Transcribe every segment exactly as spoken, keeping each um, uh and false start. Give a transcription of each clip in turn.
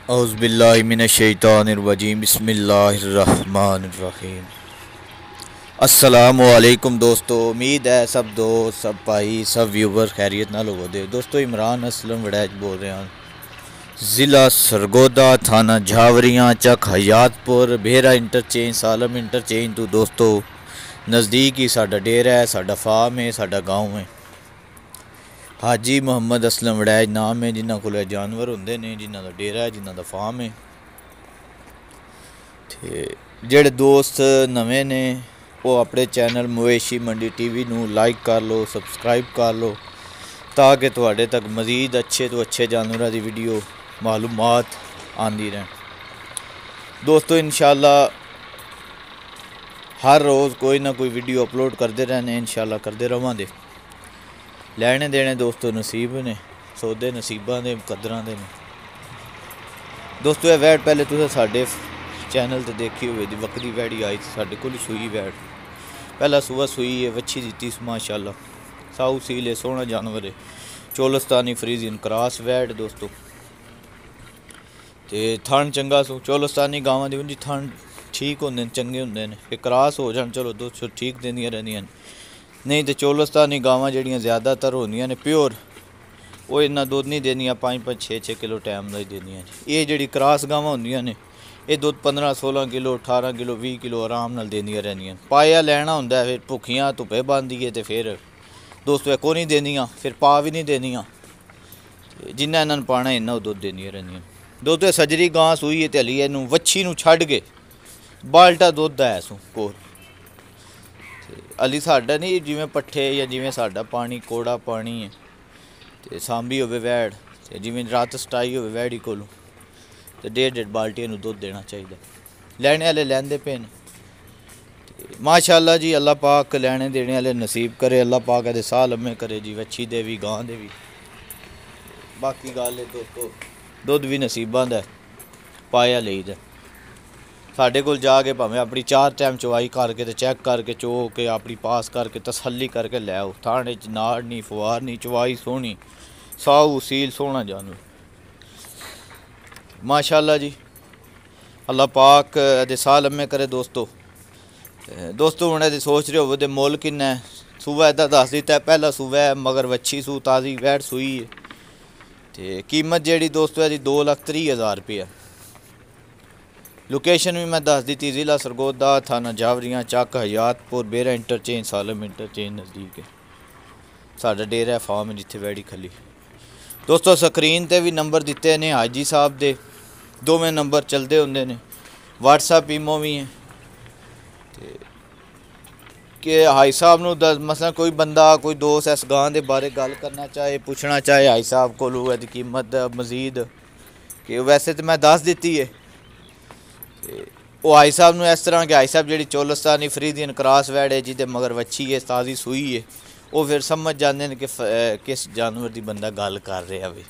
औज़ुबिल्लाहिमिनश्शैतानिर्रजीम बिस्मिल्लाहिर्रहमानिर्रहीम। अस्सलामुअलैकुम दोस्तों, उम्मीद है सब दोस्त सब भाई सब व्यूवर खैरियत नाल होवोगे। दोस्तों इमरान असलम वड़ैच बोल रहे हैं, ज़िला सरगोदा, थाना झावरियाँ, चक हयातपुर, बेहरा इंटरचेंज, सालम इंटरचेंज तो दोस्तों नज़दीक ही साडा डेरा है, साडा फार्म है, साडा गाँव है। हाजी मुहम्मद असलम वड़ैच नाम है, जिन्हों को जानवर होंगे ने, जिन्हों का डेरा है, जिन्हों का फार्म है। ते जेड़े दोस्त नवे ने वो अपने चैनल मवेशी मंडी टीवी नू लाइक कर लो, सबसक्राइब कर लो, ताकि तुहाडे तक मज़ीद अच्छे तो अच्छे जानवरों की वीडियो मालूमात आंदी रहें। दोस्तों इंशाल्लाह हर रोज़ कोई ना कोई वीडियो अपलोड करते रहने, इंशाल्लाह करते रवांगे। लैने देने दोस्तों नसीब ने, सौदे नसीबां दे कदरां दे ने। दोस्तों ये वैट पहले तुसें साडे चैनल ते देखी होवे दी बकरी वैड़ी आई थी, साडे कोल सूई वैट पहला सूआ सूई है, वच्छी दित्ती माशाल्लाह, साऊ सील है, सोहना जानवर है, चोलस्तानी फ्रीजियन क्रॉस वैट दोस्तों। ते थन चंगा सू, चोलस्तानी गावां दी उंजी थन ठीक होंदे ने, चंगे होंदे ने, फिर क्रॉस हो जान चलो दोस्तों ठीक देंदियां रहिंदियां ने। नहीं तो चोलस्तानी गावां जड़ियां ज़्यादातर होंदियां ने प्योर, वो इन्ना दुद्ध नहीं देंदियां, पाँच पाँच छे छे किलो टाइम का ही देंदियां। ये जिहड़ी क्रॉस गावां होंदियां ने ये दुद्ध पंद्रह सोलह किलो अठारह किलो बीस किलो आराम नाल देंदियां रहिंदियां। पाया लैना हुंदा है, फिर भुखियां धुप्पे बांधिए तो फिर दोस्तों को नहीं देंदियां, फिर पा भी नहीं देंदियां, जिन्ना इन्हां नूं पाना इन्ना दुद्ध देंदियां रहिंदियां। दोस्तों सजरी गां सूई है ते हली इहनूं वच्छी नूं छड्ड के बाल्टा दुद्ध है सू कोल। हली साडा नहीं जिवें पट्ठे या जिवें साडा पानी कौड़ा पानी है ते सांभी होवे वैड़ ते जिवें रात सटाई होवे वैड़ी कोलों ते डेढ़ डेढ़ बाल्टियां नूं दुद्ध देना चाहिए। लैने आह्ले लैंदे पे ने माशाअल्लाह जी, अल्लाह पाक लैने देने आह्ले नसीब करे, अल्लाह पाक दे साह लम्मे करे जी, वच्छी दे भी गां दे भी। बाकी गल है दोस्तों दुद्ध भी नसीबां दा पाया लेईदा। साढ़े कोल जाके भावें अपनी चार टाइम चवाई करके ते चैक करके चो के अपनी पास करके तसल्ली करके लै आओ। थाने च नाड़ नहीं फवार नहीं, चवाई सोहनी, साऊ सील सोहना जानवर माशाअल्लाह जी, अल्लाह पाक दे साह लम्मे करे। दोस्तों दोस्तों हुण इहदी सोच रहे होवो ते मुल किन्ना है, सूआ इहदा दस दित्ता है, पहला सूआ है मगर वच्छी सू ताज़ी वैड़ सूई है ते कीमत जिहड़ी दोस्तों इहदी दो लख त्रीह हज़ार रुपया। लोकेशन भी मैं दस दी, ज़िला सरगोदा, थाना झावरियाँ, चक हयातपुर, बेहरा इंटरचेंज, सालम इंटरचेंज नज़दीक है साडा डेरा है, फार्म है जिथे वैड़ी खली। दोस्तों स्क्रीन ते भी नंबर दिते ने हाजी साहब दे, दोवें नंबर चलते होंदे ने, व्हाट्सएप ईमो भी है ते कि हाई साहब नूं दस मसलन कोई बंदा कोई दोस्त इस गां दे बारे गल करना चाहे, पुछना चाहे हाई साहब कोलों इहदी कीमत मजीद कि वैसे तो मैं दस दित्ती है वो हाई साहब नूं इस तरह कि हाई साहब जिहड़ी चोलस्तानी फ्रीजियन क्रॉस वैड़ है जिहदे मगर वच्छी है ताज़ी सूई है, वो फिर समझ जाते हैं कि किस जानवर की बंदा गल कर रहा वे।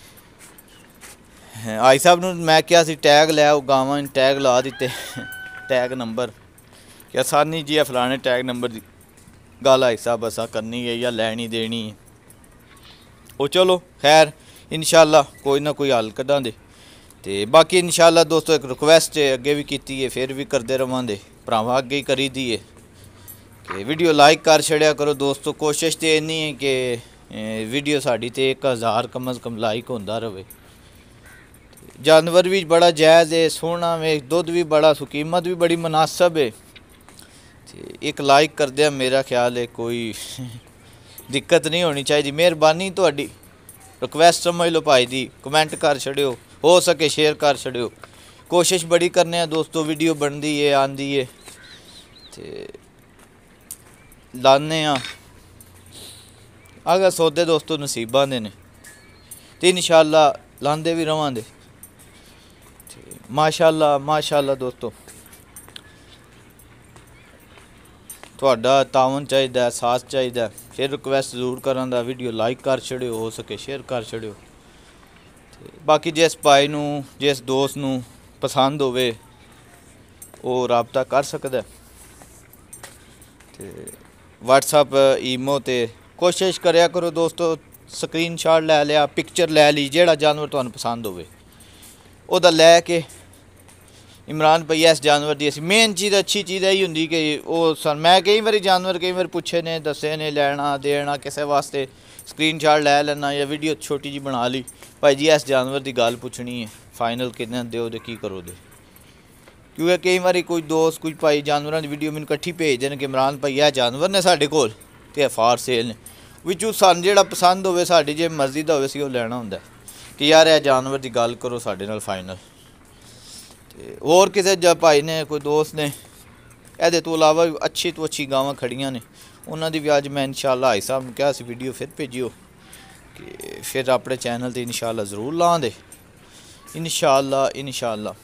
हाई साहब नूं मैं कहा सी टैग लै आओ, गावां टैग ला दिते, टैग नंबर कि आसानी जी है फलाने टैग नंबर की गल हाई साहब असां करनी है या लैनी देनी है, वो चलो खैर इंशाअल्लाह कोई ना कोई हल कड्ढांगे। ते बाकी इंशाअल्लाह दोस्तों एक रिक्वेस्ट है अगे भी की है, फिर भी करते रवांगे, भरावां अगे ही करी दी है कि वीडियो लाइक कर छड़िया करो। दोस्तों कोशिश तो इन्नी है कि वीडियो साड़ी ते एक हज़ार कम अज़ कम लाइक होंदा रहे। जानवर भी बड़ा जायज़ है, सोहना वे, दुद्ध भी बड़ा, कीमत भी बड़ी मुनासब है। एक लाइक कर दिया मेरा ख्याल है कोई दिक्कत नहीं होनी चाहिए। मेहरबानी तुहाडी, रिक्वेस्ट समझ लो भाई दी, कमेंट कर छड़ियो, हो सके शेयर कर छड़ियो। कोशिश बड़ी करने हैं दोस्तों, वीडियो बनती है आंदी है ते लाने अगर सौदे दोस्तों नसीबां दे ने ते इंशाअल्लाह लांदे भी रवांगे। माशाअल्लाह माशाअल्लाह दोस्तों तुहाडा तावन चाहिए, साथ चाहिए, फिर रिक्वेस्ट जरूर करां दा वीडियो लाइक कर छड़ियो, हो सके शेयर कर छड़ियो। बाकी जिस भाई नूं जिस दोस्त नूं पसंद होवे वो राबता कर सकदा ते व्हाट्सएप ईमो ते कोशिश करया करो दोस्तों, स्क्रीन शॉट लै लिया, पिक्चर लै ली, जेड़ा जानवर तुहानूं पसंद होवे ਉਹਦਾ ਲੈ ਕੇ इमरान भैया इस जानवर की असी मेन चीज़ अच्छी चीज़ यही होंगी कि वो सन मैं कई बार जानवर कई बार पुछे ने दसे ने लैना देना किसी वास्ते स्क्रीन शॉट लै लेना या वीडियो छोटी जी बना ली भाई जी इस जानवर की गल पुछनी है फाइनल कितने दो दे की करो दे क्योंकि कई बार कोई दोस्त कोई भाई जानवरों की वीडियो मैंने कट्ठी भेज देन कि इमरान भैया जानवर ने साढ़े कोल ते फार सेल ने विचों सन जिहड़ा पसंद होवे साडी जे मर्जी दा होवे सी ओह लैना हुंदा कि यार यह जानवर की गल करो साडे नाल फाइनल और किसी ज भाई ने कोई दोस्त ने ये तो अलावा अच्छी तो अच्छी गावां खड़ियां ने उन्होंने भी अज मैं इंशाअल्लाह भाई साहब क्या वीडियो फिर भेजियो कि फिर अपने चैनल पर इंशाअल्लाह ज़रूर ला दे इंशाअल्लाह इंशाअल्लाह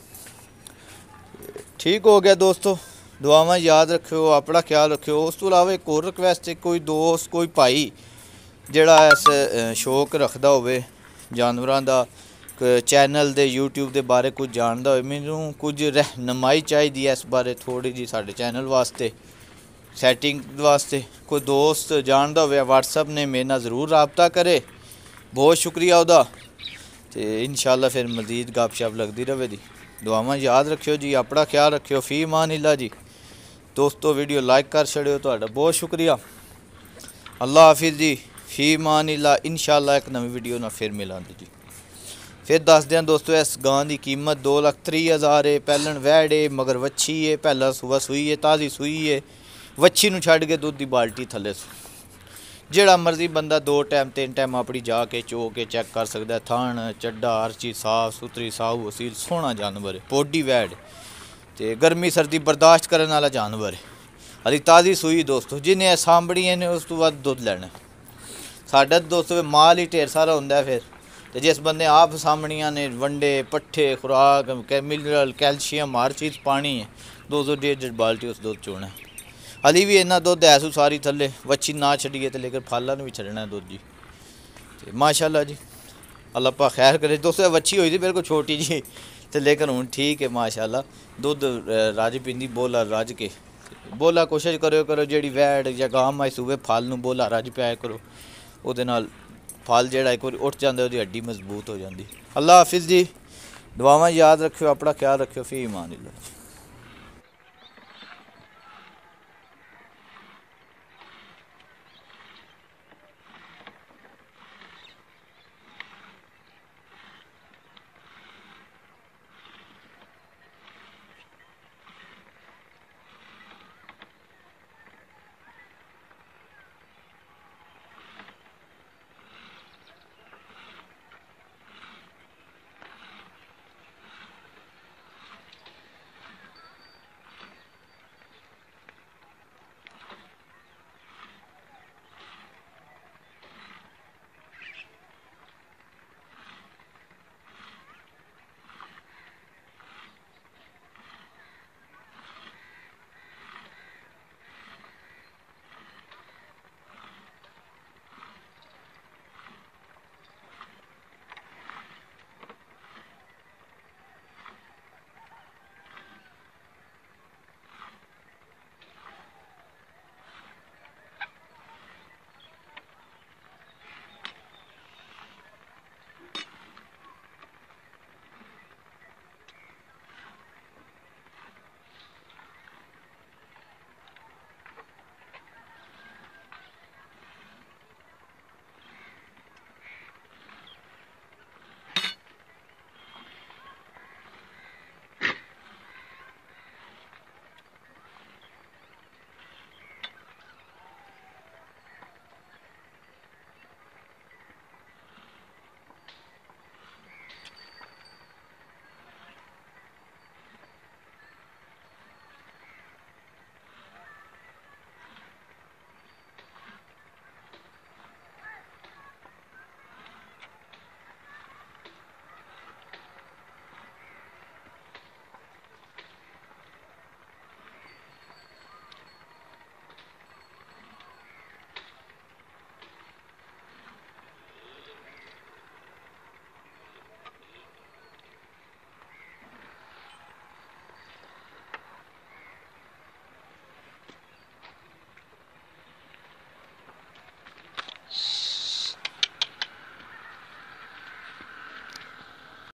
ठीक हो गया दोस्तों दुआवां याद रखियो अपना ख्याल रखियो उस तो अलावा एक और रिक्वेस्ट है कोई दोस्त कोई भाई जिहड़ा इस शौक रखदा होवे जानवरां दा चैनल दे यूट्यूब के बारे कुछ जानता हो मैनू कुछ रहनुमाई चाहिए इस बारे थोड़ी जी साढ़े चैनल वास्ते सैटिंग वास्ते कोई दोस्त जानता हो व्हाट्सअप ने मेरे नाल ज़रूर रबता करे बहुत शुक्रिया उहदा ते इंशाअल्लाह फिर मज़ीद गपशप लगती रहे दी दुआवां याद रखियो जी अपना ख्याल रखियो फी मान इल्ला जी दोस्तों वीडियो लाइक कर छड़ियो तुहाडा बहुत शुक्रिया अल्लाह हाफिज़ जी फी मान इल्ला इंशाअल्लाह एक नवी वीडियो ना फिर मिलांगे जी फिर दस दें दोस्तों इस गां की कीमत दो लख त्री हज़ार है पैलन वैड़ है मगर वच्छी है पहला सुबह सूई है ताज़ी सूई है वच्छी नूं छड्ड के दुध की बाल्टी थले जिहड़ा मर्जी बंदा दो टाइम तीन टाइम अपनी जाके चो के चैक कर सकता है थान चड्डा हर चीज़ साफ सुथरी साऊ वसील सोहना जानवर है पोडी वैड़ ते गर्मी सर्दी बर्दाश्त करने वाला जानवर है हली ताज़ी सूई दोस्तों जिन्हें सांभड़ियां ने उस तो बाद दुध लैना साडा दोस्तों माल ही ढेर सारा हुंदा फिर तो जिस बंदे आप सामणियां ने वंडे पट्ठे खुराक मिनरल कैल्शियम हर चीज़ पानी है दो सौ डेढ़ डेढ़ बाल्टी उस दुध चोना है हली भी इन्ना दुध ऐसू सारी थले वच्छी ना छड़िए तो लेकर फाला भी छड़ना है दुध जी तो माशाअल्लाह जी अल्लाह पा खैर करे दोस्तों वच्छी हुई थी बिल्कुल छोटी जी तो लेकर हूँ ठीक है माशाअल्लाह दुध रज पींदी बोला रज के बोला कोशिश करो करो जी वैड़ या गां माई सूबे फल नूं बोला रज पाया करो उहदे नाल फल जिहड़ा एक बार उठ जाता है हड्डी मजबूत हो जाती। अल्लाह हाफिज़ जी दुआवां याद रखियो अपना ख्याल रखियो फी ईमान अल्लाह।